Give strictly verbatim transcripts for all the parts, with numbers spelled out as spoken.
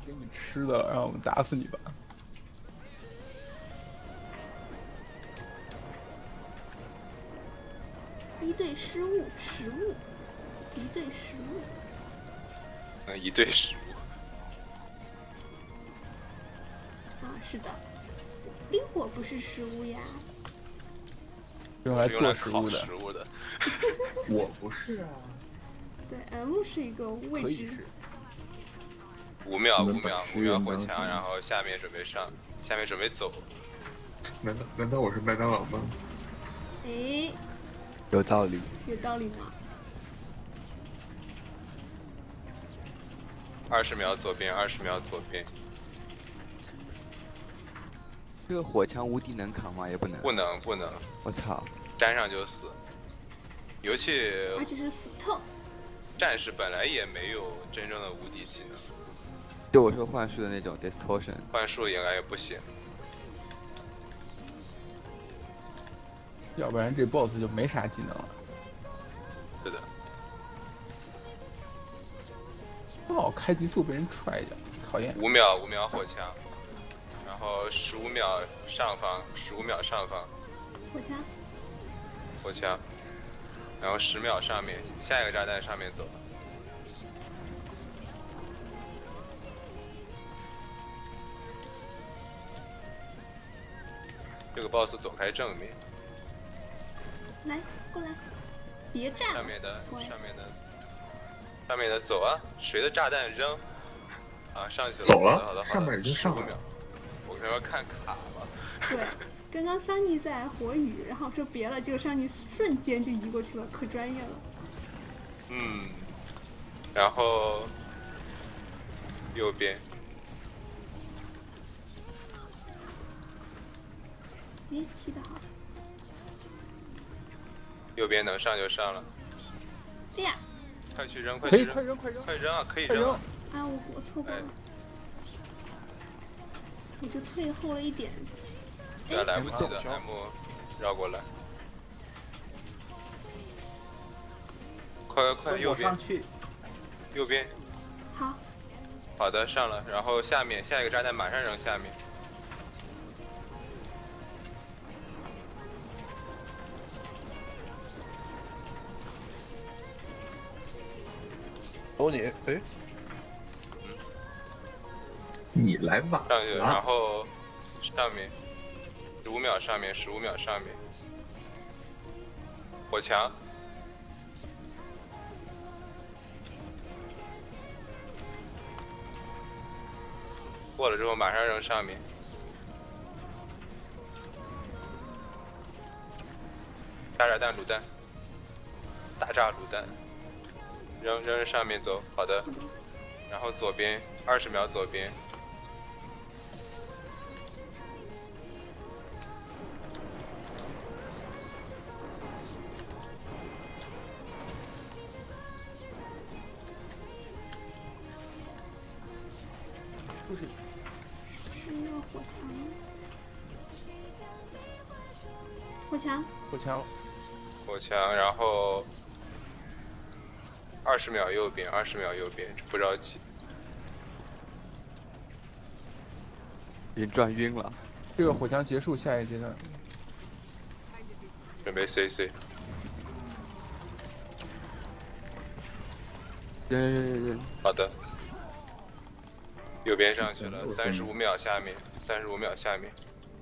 给你吃的，让我们打死你吧。 一队失误，食物，一队食物。 嗯，一队食物。 啊，是的，冰火不是食物呀。 用来做食物的。 食物的。 我不是啊。 对 ，M 是一个未知。 五秒，五秒，五秒火墙，然后下面准备上，下面准备走。 难道难道我是麦当劳吗？ 哎， 有道理， 有道理呢。 二十秒左边，二十秒左边。 这个火枪无敌能扛吗？也不能。 不能，不能。 我操！ 沾上就死。尤其。 而且是死透。 战士本来也没有真正的无敌技能。 就我说幻术的那种 distortion。 幻术应该也不行。 要不然这 boss 就没啥技能了。 是的。 哦，开极速被人踹一脚，讨厌。 五秒，五秒火枪，然后十五秒上方，十五秒上方。 火枪。 火枪，然后十秒上面，下一个炸弹上面走。这个 boss 躲开正面。 来，过来，别站。 上面的，上面的，上面的走啊！谁的炸弹扔？啊，上去了。 走了。 好的，好的， 上面已经上了。 我跟你说看卡了。 对，刚刚桑尼在火雨，然后说别了，结果桑尼瞬间就移过去了，可专业了。 嗯，然后右边。 咦，踢得好。 右边能上就上了。 哎呀！ 快去扔，快去扔！ 快扔，快扔！ 快扔啊！可以扔！啊， 我我错过了，我就退后了一点。 哎，来不及的 ，M 绕过来。快快快，右边！右边。 好。 好的，上了，然后下面下一个炸弹马上扔下面。 哦你，哎， 你来吧。 上去，然后上面十五秒，上面十五秒，上面火墙，过了之后马上扔上面，大炸弹卤蛋，大炸卤蛋。扔扔上面走，好的。然后左边二十秒，左边。 不是。 是要火墙。火墙。 火墙。 火墙，然后。二十秒右边，二十秒右边，不着急。 已经转晕了。 这个火墙结束，下一阶段。 准备 C C。 扔扔扔扔。 好的。右边上去了，三十五秒下面，三十五秒下面。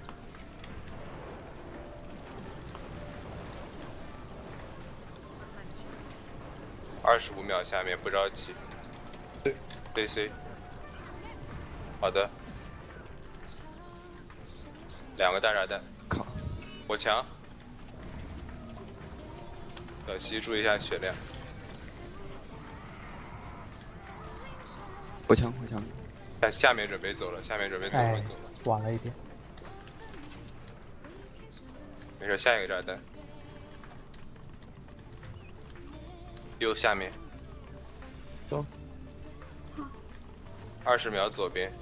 二十五秒下面不着急。C C。好的。两个大炸弹。 靠！ 火墙。小西注意一下血量。 火墙，火墙。 下下面准备走了，下面准备准备走了。 晚了一点。 没事，下一个炸弹。右下面。 走。 好。 二十秒左边。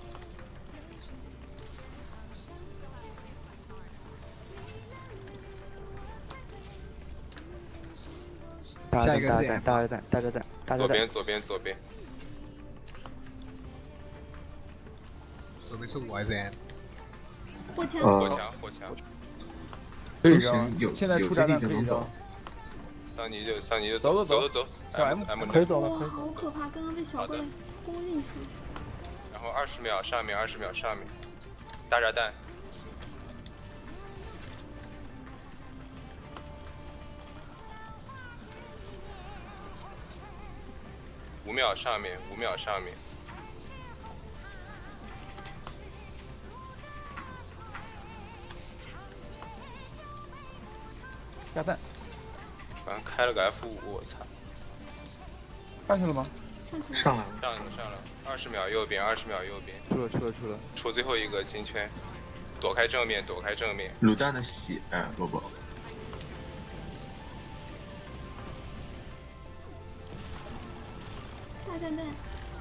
大炸弹，大炸弹，大炸弹，大炸弹，大炸弹。 左边，左边，左边。 的是我还是 M？ 火墙， 火呃， 墙火墙， 可以不行有扔，现在有出炸弹可以扔些地方走。 桑尼就桑尼就走走走走走小 M M M 可以走了， 哇， 可以走。 好可怕！刚刚被小怪好的轰进去。 然后二十秒上面，二十秒上面，大炸弹。五秒上面，五秒上面， 炸弹好像开了个 F 五，我操！ 上去了吗？ 上去了。 上来了， 上了上了，二十秒右边，二十秒右边， 出了出了出了， 出最后一个金圈，躲开正面，躲开正面， 卤蛋的血，不不， 大炸弹，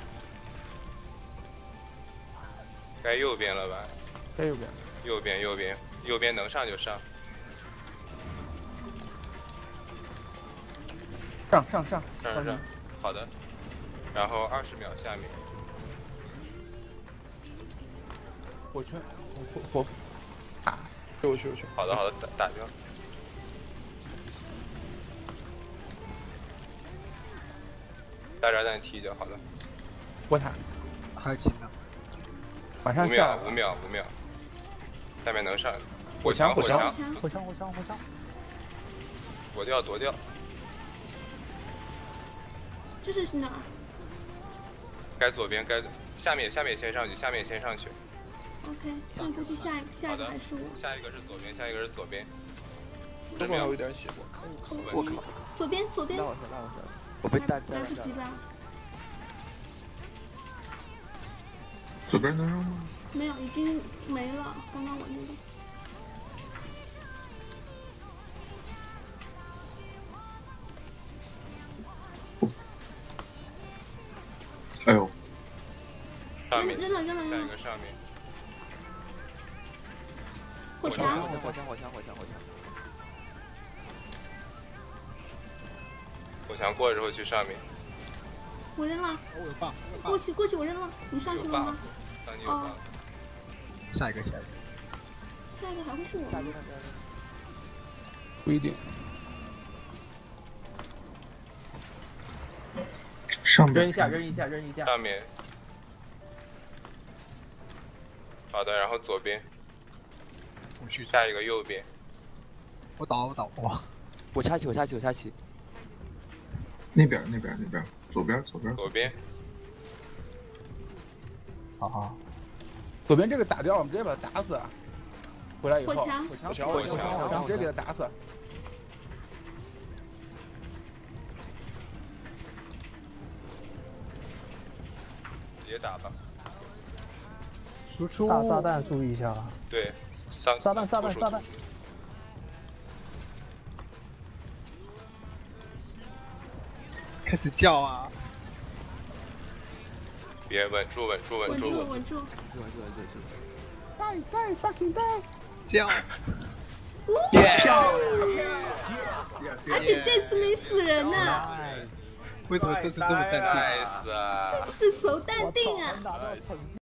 该右边了吧？ 在右边。 右边右边右边能上就上， 上上上上上上，好的。然后二十秒下面， 火圈，火火啊！ 去我去我去。 好的好的，打打掉。大炸弹踢就好了。 火塔， 还有技能。 马五上下秒五秒五秒，下面能上。 火墙火火墙墙， 墙， 火枪火枪火枪。 躲掉躲掉。 这是哪儿？ 该左边该下面下面先上去，下面先上去。 OK，那估计下一下一个好的还是我。 下一个是左边，下一个是左边。 这边还有一点血，我靠。 我靠， 左边左边拉，我上拉我上，我被大来炸弹炸了。 来不及吧？ 左边能扔吗？ 没有，已经没了。刚刚我那个。 哎呦， 上面扔扔了扔了下扔了， 一个上面。 火墙火枪火枪火枪火枪火枪， 火墙过了之后去上面。 我扔了， 我有棒，我有棒过去过去我扔了，你上去有了吗 buff？当你有 buff。 哦下一个下一个。 下一个还会是我吗？ 不一定。 上边扔一下，扔一下，扔一下。 上面。好的，然后左边， 我去， 下一个右边。 我倒我倒哇！ 我插旗我插旗我插旗， 那边那边那边，左边左边， 左边。 好好， 左边这个打掉，我们直接把他打死。回来以后， 火墙火墙火墙火火墙墙，我们直接给他打死。 直接打吧。 输出大炸弹注意一下啊！ 对，三炸弹炸弹炸弹！ 开始叫啊！ 别稳住稳住稳稳住住稳住， 对对对对。 die die fucking die！ 叫！ 而且这次没死人呢， 为什么这次这么淡定？ ，nice 啊！ 这次手淡定啊！ 打到